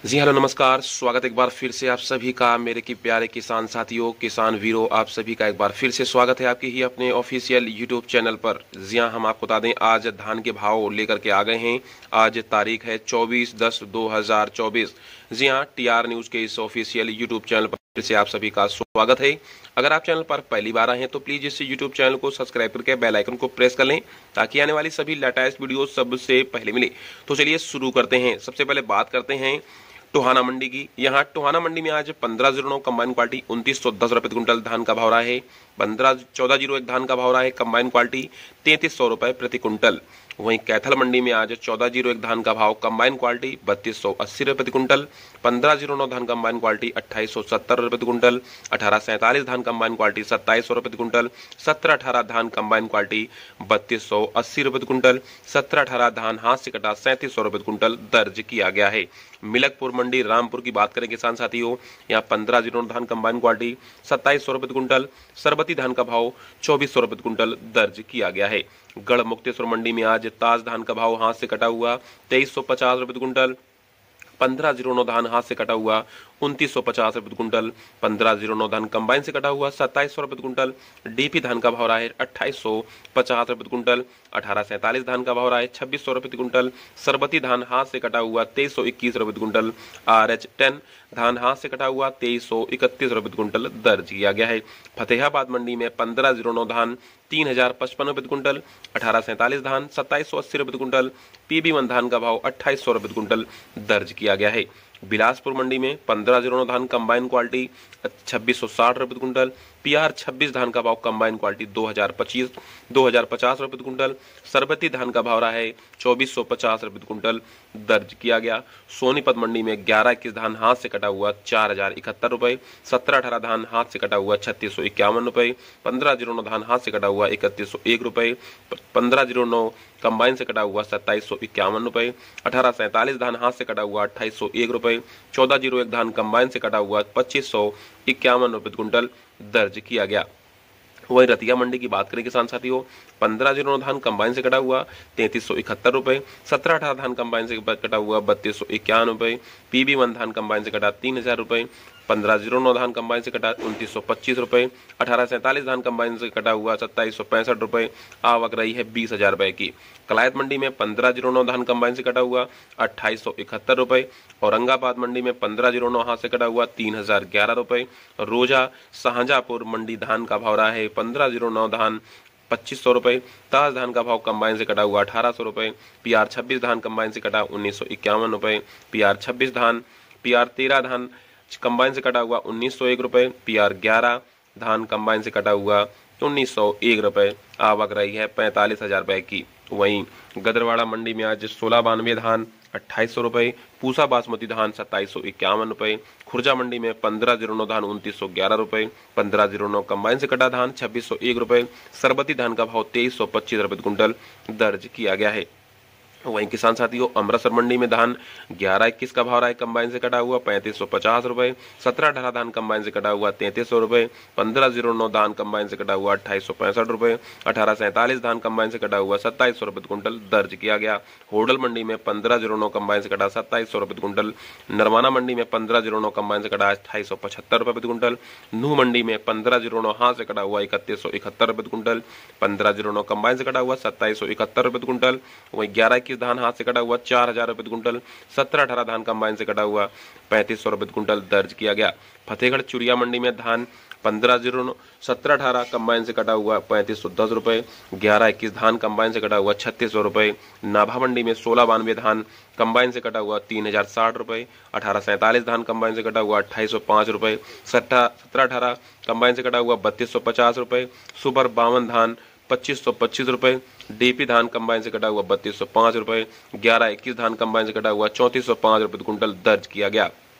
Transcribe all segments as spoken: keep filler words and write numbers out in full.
जी hello नमस्कार। स्वागत एक बार फिर से आप सभी का मेरे की प्यारे किसान साथियों, किसान वीरों, आप सभी का एक बार फिर से स्वागत है आपके ही अपने ऑफिशियल यूट्यूब चैनल पर। जी हाँ, हम आपको बता दें आज धान के भाव लेकर के आ गए हैं। आज तारीख है चौबीस दस दो हजार चौबीस। जी हाँ, टीआर न्यूज के इस ऑफिशियल यूट्यूब चैनल पर फिर से आप सभी का स्वागत है। अगर आप चैनल पर पहली बार आए हैं तो प्लीज इस यूट्यूब चैनल को सब्सक्राइब करके बेल आइकन को प्रेस कर लें ताकि आने वाली सभी लेटेस्ट वीडियो सबसे पहले मिले। तो चलिए शुरू करते हैं। सबसे पहले बात करते हैं टोहाना मंडी की। यहाँ टोहाना मंडी में आज पंद्रह जीरो नौ कंबाइन क्वालिटी उनतीस सौ दस रुपए प्रति क्विंटल धान का भाव रहा है। पंद्रह चौदह जीरो एक धान का भाव रहा है कंबाइन क्वालिटी तैंतीस सौ रुपए प्रति क्विंटल। वहीं कैथल मंडी में आज चौदह जीरो एक धान का भाव कंबाइन क्वालिटी बत्तीस सौ अस्सी रुपए प्रति क्विंटल। पंद्रह जीरो नौ धान कंबाइन क्वालिटी अट्ठाईस सौ सत्तर रुपए प्रति क्विंटल। अठारह सैंतालीस धान कंबाइन क्वालिटी सत्ताईस सौ रुपए प्रति क्विंटल। सत्रह अठारह धान कंबाइन क्वालिटी बत्तीस सौ अस्सी रुपए प्रति क्विंटल। सत्रह अठारह धान हाथ से कटा सैंतीस सौ रुपए प्रति क्विंटल दर्ज किया गया है। मिलकपुर मंडी रामपुर की बात करें किसान साथियों, यहाँ पंद्रह जीरो धान कंबाइन क्वालिटी सत्ताईस सौ रुपए प्रति क्विंटल। सरबती धान का भाव चौबीस सौ रुपए प्रति क्विंटल दर्ज किया गया है। गढ़ मुक्तेश्वर मंडी में आज ताज धान का भाव हाथ से कटा हुआ तेईस सौ पचास रुपए प्रति क्विंटल। पंद्रह जीरो नौ धान हाथ से कटा हुआ उनतीस सौ पचास रुपए प्रति क्विंटल। पंद्रह जीरो नौ धान कंबाइन से कटा हुआ सत्ताईस सौ रुपए प्रति क्विंटल। डीपी धान का भाव रहा है अट्ठाईस सौ पचास रुपए प्रति क्विंटल। अठारह सैंतालीस धान का भाव रहा है छब्बीस सौ रुपए प्रति क्विंटल। सरबती धान हाथ से कटा हुआ तेईस सौ इक्कीस रुपए प्रति क्विंटल। आर एच टेन धान हाथ से कटा हुआ तेईस सौ इकतीस रुपए प्रति क्विंटल दर्ज किया गया है। फतेहाबाद मंडी में पंद्रह जीरो नौ धान तीन हजार पचपन रुपए प्रति क्विंटल। अठारह सैंतालीस धान सत्ताईस सौ अस्सी रुपए प्रति क्विंटल। पीबी वन धान का भाव अट्ठाईस सौ रुपए प्रति क्विंटल दर्ज किया गया है। बिलासपुर मंडी में पंद्रह जीरो नौ धान कंबाइन क्वालिटी छब्बीस सौ साठ रुपए प्रति क्विंटल। पीआर छब्बीस धान का भाव कंबाइन क्वालिटी दो हजार पच्चीस दो हजार पचास रुपए प्रति क्विंटल। सरबती धान का भाव रहा है चौबीस सौ पचास रुपए प्रति क्विंटल दर्ज किया गया। सोनीपत मंडी में ग्यारह इक्कीस धान हाथ से कटा हुआ चार हजार इकहत्तर रुपए। सत्रह अठारह धान हाथ से कटा हुआ छत्तीस सौ इक्यावन रुपए। पंद्रह जीरो नौ धान हाथ से कटा हुआ इकतीस सौ एक रुपए। पंद्रह जीरो नौ कंबाइन से कटा हुआ सत्ताईस सौ इक्यावन रुपए। अठारह सैंतालीस धान हाथ से कटा हुआ अट्ठाईस सौ एक रुपए। चौदह जीरो एक धान कंबाइन से कटा हुआ पच्चीस सौ इक्यावन रुपए प्रति क्विंटल दर्ज किया गया। वही रतिया मंडी की बात करें किसान साथियों, पंद्रह जीरो धान कंबाइन से कटा हुआ तैंतीस सौ इकहत्तर रुपए। सत्रह अठारह धान कंबाइन से कटा हुआ बत्तीस सौ इक्यावन रुपए। पीबी वन धान कंबाइन से कटा तीन हजार रुपए। पंद्रह जीरो नौ धान कंबाइन से कटा उनतीस सौ पच्चीस रुपए। अठारह सैंतालीस धान कंबाइन से कटा हुआ सत्ताईस सौ पैंसठ रुपए। आवक रही है बीस हजार रुपए की। कलायत मंडी में पंद्रह जीरो नौ धान कंबाइन से कटा हुआ अट्ठाईस सौ इकहत्तर रुपए। औरंगाबाद मंडी में पंद्रह जीरो नौ हाथ से कटा हुआ तीन हजार ग्यारह रुपए। रोजा शाहजहांपुर मंडी धान का भाव रहा है पंद्रह जीरो नौ धान पच्चीस सौ रुपए। ताज धान का भाव कंबाइन से कटा हुआ अठारह सौ रुपए। पीआर छब्बीस धान कंबाइन से कटा उन्नीस सौ इक्यावन रुपए। पीआर छब्बीस धान पीआर तेरह धान कंबाइन से कटा हुआ उन्नीस सौ एक रुपए। पीआर ग्यारह धान कंबाइन से कटा हुआ उन्नीस सौ एक रुपए। आवक रही है पैंतालीस हजार रुपए की। वहीं गदरवाड़ा मंडी में आज सोलह बानवे धान अट्ठाईस सौ रुपए। पूसा बासमती धान सत्ताईस सौ इक्यावन रुपए। खुर्जा मंडी में पंद्रह जीरो नौ धान उनतीस सौ ग्यारह रुपए। पंद्रह जीरो नौ कंबाइन से कटा धान छब्बीस सौ एक रुपए। सरबती धान का भाव तेईस सौ पच्चीस रुपए क्विंटल दर्ज किया गया है। वहीं किसान साथियों, अमृतसर मंडी में धान ग्यारह इक्कीस का भाव रहा है कंबाइन से कटा हुआ पैंतीस सौ पचास रुपए। सत्रह अठारह धान कंबाइन से कटा हुआ तैंतीस सौ रुपए। पंद्रह जीरो नौ धान कंबाइन से कटा हुआ अट्ठाईस सौ पैंसठ रुपए। अठारह सैंतालीस धान कंबाइन से कटा हुआ सत्ताईस सौ रुपए क्विंटल दर्ज किया गया। होडल मंडी में पंद्रह जीरो नौ कंबाइन से कटा सत्ताईस सौ रुपए क्विंटल। नरवाना मंडी में पंद्रह जीरो नौ कंबाइन से कटा अट्ठाईस सौ पचहत्तर रुपए प्रति क्विंटल। नूह मंडी में पंद्रह जीरो नौ हाथ से कटा हुआ इकतीस सौ इकहत्तर रुपए क्विंटल। पंद्रह जीरो नौ कंबाइन से कटा हुआ सत्ताईस सौ इकहत्तर रुपए क्विंटल। वहीं ग्यारह इक्कीस धान हाथ से कटा हुआ चार हजार रुपए क्विंटल। सत्रह अठारह धान कंबाइन से कटा हुआ पैंतीस सौ रुपए क्विंटल दर्ज किया गया। फतेहगढ़ चुरिया मंडी में धान पंद्रह जीरो नौ सत्रह अठारह कंबाइन से कटा हुआ पैंतीस सौ दस रुपए। ग्यारह इक्कीस धान कंबाइन से कटा हुआ छत्तीस सौ रुपए। नाभा मंडी में सोलह बानवे धान कंबाइन से कटा हुआ तीन हजार साठ रुपए। अठारह सैंतालीस धान कंबाइन से कटा हुआ अट्ठाईस सौ पांच रुपए। सत्रह अठारह कंबाइन से कटा हुआ बत्तीस सौ पचास रुपए। सुपर बावन धान पच्चीस सौ पच्चीस रुपए। डीपी धान कंबाइन से कटा हुआ बत्तीस सौ पांच रुपए। ग्यारह इक्कीस धान कंबाइन से कटा हुआ चौंतीस सौ पांच रुपए क्विंटल दर्ज किया गया।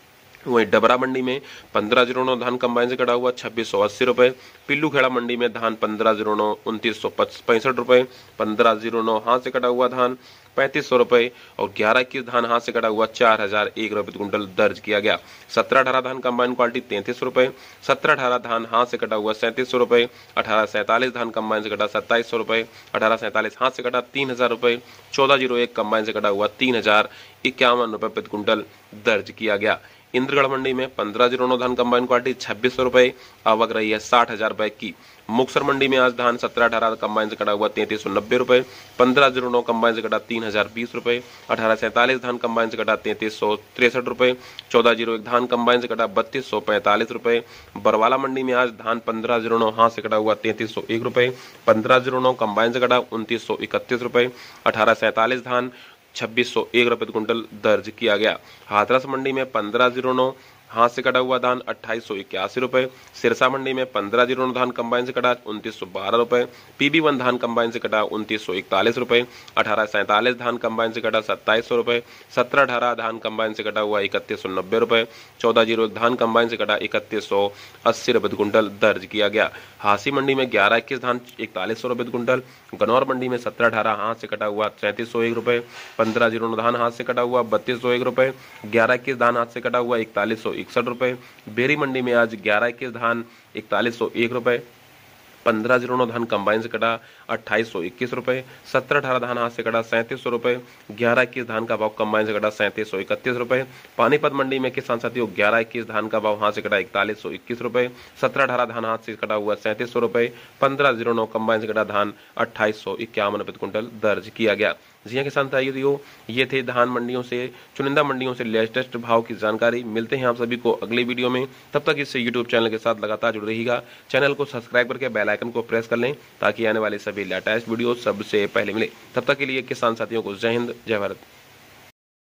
वहीं डबरा मंडी में पंद्रह जीरो नौ धान कंबाइन से कटा हुआ छब्बीस सौ अस्सी रुपए। पिल्लू खेड़ा मंडी में धान पंद्रह जीरो नौ उनतीस सौ पैंसठ रुपए। पंद्रह जीरो नौ हाथ से कटा हुआ धान पैंतीस सौ रुपए और ग्यारह इक्कीस धान हाथ से कटा हुआ चार हजार एक रुपए कुंटल दर्ज किया गया। सत्रह अठारह धान कंबाइन क्वालिटी तैंतीस रुपए। सत्रह अठारह धान हाथ से कटा हुआ सैंतीस सौ रुपए। अठारह सैंतालीस धान कंबाइन से कटा सत्ताईस सौ रुपए। अठारह सैंतालीस हाथ से कटा तीन हजार रुपए। चौदह जीरो एक कंबाइन से कटा हुआ तीन हजार इक्यावन रुपए प्रति कुंटल दर्ज किया गया। इंद्रगढ़ मंडी में पंद्रह जीरो नौ धान कंबाइन क्वालिटी छब्बीस सौ रुपए आवक रही है साठ हजार रुपए की। मुक्तसर मंडी में आज धान सत्रह अठारह कंबाइन से कटा हुआ तैंतीस सौ नब्बे रुपए। पंद्रह जीरो नौ कंबाइन से कटा तीन हजार बीस रुपए। अठारह सैंतालीस धान कंबाइन से कटा तैंतीस सौ तिरसठ रुपए। चौदह जीरो एक धान कंबाइन से कटा बत्तीस सौ पैंतालीस रुपए। बरवाला मंडी में आज धान पंद्रह जीरो नौ हाथ से कटा हुआ तैंतीस सौ एक रुपए। पंद्रह जीरो नौ कंबाइन से कटा उनतीस सौ इकतीस रुपए। अठारह सैंतालीस धान छब्बीस सौ एक रुपए कुंटल दर्ज किया गया। हाथरस मंडी में पंद्रह जीरो नौ हाथ से कटा हुआ धान अट्ठाईस सौ इक्यासी रुपए। सिरसा मंडी में पंद्रह जीरो नौ धान कंबाइन से कटा उनतीस सौ बारह रुपए। पीबी वन धान कंबाइन से कटा उनतीस सौ इकतालीस रुपए। अठारह सैंतालीस धान कंबाइन से कटा सत्ताईस सौ रुपए। सत्रह अठारह धान कंबाइन से कटा हुआ इकतीस सौ नब्बे रुपए। चौदह जीरो एक धान कंबाइन से कटा इकतीस सौ अस्सी रुपए कुंटल दर्ज किया गया। हासी मंडी में ग्यारह इक्कीस धान इकतालीस सौ रुपए कुंटल। गनौर मंडी में सत्रह अठारह हाथ से कटा हुआ सैंतीस सौ एक रुपए। पंद्रह जीरो नौ धान हाथ से कटा हुआ बत्तीस सौ एक रुपए। ग्यारह इक्कीस धान हाथ से कटा हुआ इकतालीस सौ इकसठ रुपए। बेरी मंडी में आज ग्यारह इक्कीस धान इकतालीस सौ एक रुपए। पंद्रह जीरो नौ धान कंबाइन से कटा अट्ठाईस सौ इक्कीस रुपए। सत्रह अठारह धान हाथ से कटा सैंतीस सौ रुपए। ग्यारह इक्कीस धान का भाव कंबाइन से कटा सैंतीस सौ इकतीस रुपए। पानीपत मंडी में किसान साथियों ग्यारह इक्कीस धान का भाव हाथ से कटा इकतालीस सौ इक्कीस रुपए। सत्रह अठारह धान हाथ से कटा हुआ सैंतीस सौ रुपए। पंद्रह जीरो नौ कंबाइन से कटा धान अट्ठाईस सौ इक्यावन रुपए कुंटल दर्ज किया गया। जी हाँ किसान साथियों, ये थे धान मंडियों से चुनिंदा मंडियों से लेटेस्ट भाव की जानकारी। मिलते हैं आप सभी को अगली वीडियो में, तब तक इससे यूट्यूब चैनल के साथ लगातार जुड़े रहिएगा। चैनल को सब्सक्राइब करके बेल आइकन को प्रेस कर लें ताकि आने वाले सभी लेटेस्ट वीडियो सबसे पहले मिले। तब तक के लिए किसान साथियों को जय हिंद, जय भारत।